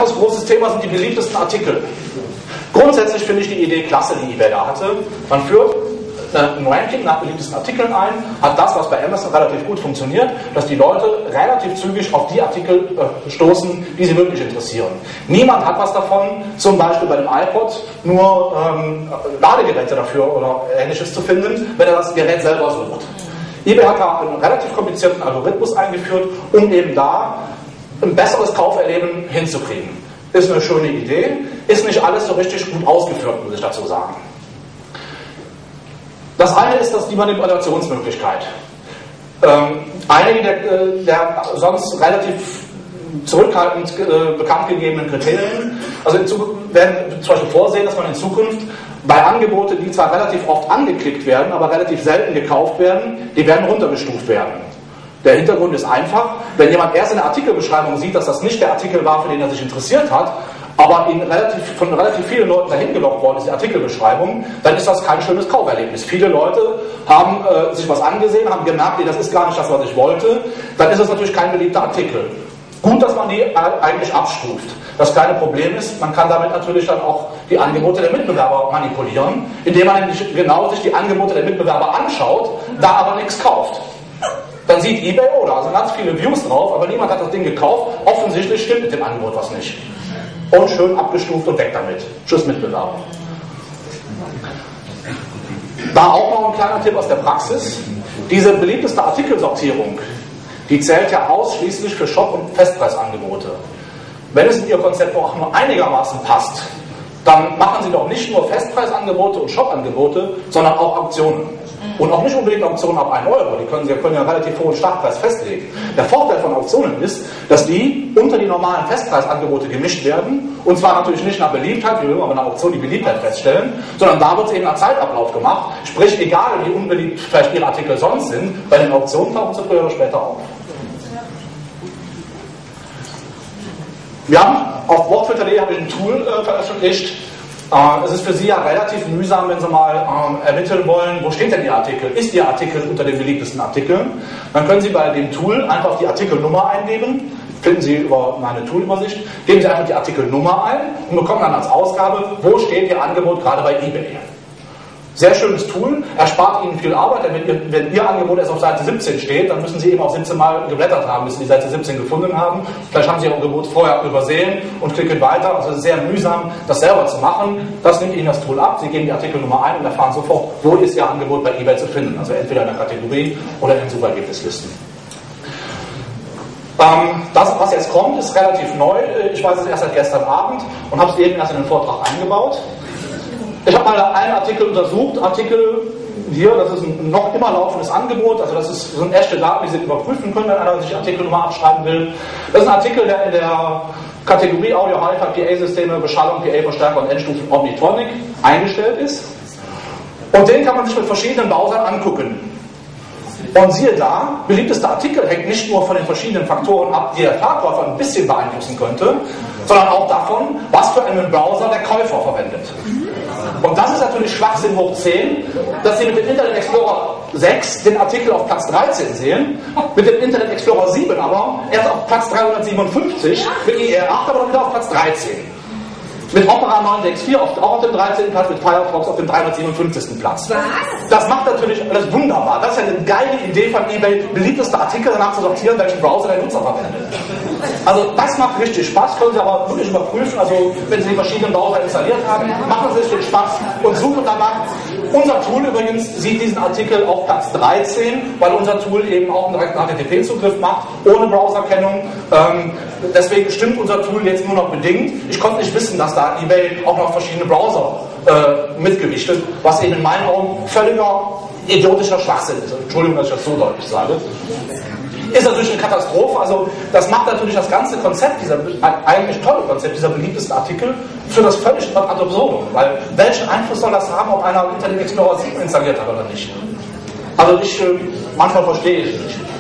Weiteres großes Thema sind die beliebtesten Artikel. Grundsätzlich finde ich die Idee klasse, die eBay da hatte. Man führt ein Ranking nach beliebtesten Artikeln ein, hat das, was bei Amazon relativ gut funktioniert, dass die Leute relativ zügig auf die Artikel stoßen, die sie wirklich interessieren. Niemand hat was davon, zum Beispiel bei dem iPod nur Ladegeräte dafür oder Ähnliches zu finden, wenn er das Gerät selber sucht. eBay hat da einen relativ komplizierten Algorithmus eingeführt, um eben da ein besseres Kauferleben hinzukriegen. Ist eine schöne Idee, ist nicht alles so richtig gut ausgeführt, muss ich dazu sagen. Das eine ist die Manipulationsmöglichkeit. Einige der sonst relativ zurückhaltend bekannt gegebenen Kriterien, also werden zum Beispiel vorsehen, dass man in Zukunft bei Angeboten, die zwar relativ oft angeklickt werden, aber relativ selten gekauft werden, die werden runtergestuft werden. Der Hintergrund ist einfach, wenn jemand erst in der Artikelbeschreibung sieht, dass das nicht der Artikel war, für den er sich interessiert hat, aber von relativ vielen Leuten dahin gelockt worden ist, die Artikelbeschreibung, dann ist das kein schönes Kauferlebnis. Viele Leute haben sich was angesehen, haben gemerkt, nee, das ist gar nicht das, was ich wollte, dann ist das natürlich kein beliebter Artikel. Gut, dass man die eigentlich abstuft. Das kleine Problem ist, man kann damit natürlich dann auch die Angebote der Mitbewerber manipulieren, indem man nämlich genau sich die Angebote der Mitbewerber anschaut, da aber nichts kauft. Dann sieht eBay, oh, da sind ganz viele Views drauf, aber niemand hat das Ding gekauft. Offensichtlich stimmt mit dem Angebot was nicht. Und schön abgestuft und weg damit. Tschüss Mitbewerber. Da auch noch ein kleiner Tipp aus der Praxis. Diese beliebteste Artikelsortierung, die zählt ja ausschließlich für Shop- und Festpreisangebote. Wenn es in Ihr Konzept auch nur einigermaßen passt, dann machen Sie doch nicht nur Festpreisangebote und Shop-Angebote, sondern auch Auktionen. Und auch nicht unbedingt Auktionen ab 1 Euro, die können ja einen relativ hohen Startpreis festlegen. Der Vorteil von Auktionen ist, dass die unter die normalen Festpreisangebote gemischt werden, und zwar natürlich nicht nach Beliebtheit, wie wir immer bei einer Auktion die Beliebtheit feststellen, sondern da wird es eben nach Zeitablauf gemacht, sprich egal wie unbeliebt vielleicht Ihre Artikel sonst sind, bei den Auktionen tauchen sie früher oder später auf. Wir haben auf Wortfilter.de ein Tool veröffentlicht. Es ist für Sie ja relativ mühsam, wenn Sie mal ermitteln wollen, wo steht denn Ihr Artikel? Ist Ihr Artikel unter den beliebtesten Artikeln? Dann können Sie bei dem Tool einfach die Artikelnummer eingeben. Finden Sie über meine Toolübersicht. Geben Sie einfach die Artikelnummer ein und bekommen dann als Ausgabe, wo steht Ihr Angebot gerade bei eBay. Sehr schönes Tool, erspart Ihnen viel Arbeit, denn wenn Ihr Angebot erst auf Seite 17 steht, dann müssen Sie eben auch 17 Mal geblättert haben, bis Sie die Seite 17 gefunden haben. Vielleicht haben Sie Ihr Angebot vorher übersehen und klicken weiter. Also es ist sehr mühsam, das selber zu machen. Das nimmt Ihnen das Tool ab. Sie geben die Artikelnummer ein und erfahren sofort, wo ist Ihr Angebot bei eBay zu finden. Also entweder in der Kategorie oder in den Suchergebnislisten. Das, was jetzt kommt, ist relativ neu. Ich weiß es erst seit gestern Abend und habe es eben erst in den Vortrag eingebaut. Ich habe mal einen Artikel untersucht, Artikel hier, das ist ein noch immer laufendes Angebot, also das sind echte Daten, die Sie überprüfen können, wenn einer sich die Artikelnummer abschreiben will. Das ist ein Artikel, der in der Kategorie Audio, Hi-Fi, PA-Systeme, Beschallung, PA-Verstärker und Endstufen Omnitronic eingestellt ist. Und den kann man sich mit verschiedenen Browsern angucken. Und siehe da, beliebtester Artikel hängt nicht nur von den verschiedenen Faktoren ab, die der Verkäufer ein bisschen beeinflussen könnte, sondern auch davon, was für einen Browser der Käufer verwendet. Und das ist natürlich Schwachsinn hoch 10, dass Sie mit dem Internet Explorer 6 den Artikel auf Platz 13 sehen, mit dem Internet Explorer 7 aber erst auf Platz 357, mit IR 8 aber wieder auf Platz 13. Mit Opera 964 auch auf dem 13. Platz, mit Firefox auf dem 357. Platz. Was? Das macht natürlich alles wunderbar. Das ist ja eine geile Idee von eBay, beliebteste Artikel danach zu sortieren, welchen Browser der Nutzer verwendet. Also das macht richtig Spaß, können Sie aber wirklich überprüfen. Also wenn Sie die verschiedenen Browser installiert haben, machen Sie sich den Spaß und suchen danach. Unser Tool übrigens sieht diesen Artikel auf Platz 13, weil unser Tool eben auch einen direkten HTTP-Zugriff macht, ohne Browserkennung. Deswegen stimmt unser Tool jetzt nur noch bedingt. Ich konnte nicht wissen, dass da eBay auch noch verschiedene Browser mitgewichtet, was eben in meinen Augen völliger idiotischer Schwachsinn ist. Entschuldigung, dass ich das so deutlich sage. Ist natürlich eine Katastrophe, also das macht natürlich das ganze Konzept, dieser eigentlich tolle Konzept, dieser beliebtesten Artikel, für das völlig ad absurdum, weil welchen Einfluss soll das haben, ob einer Internet Explorer 7 installiert hat oder nicht? Also manchmal verstehe ich nicht.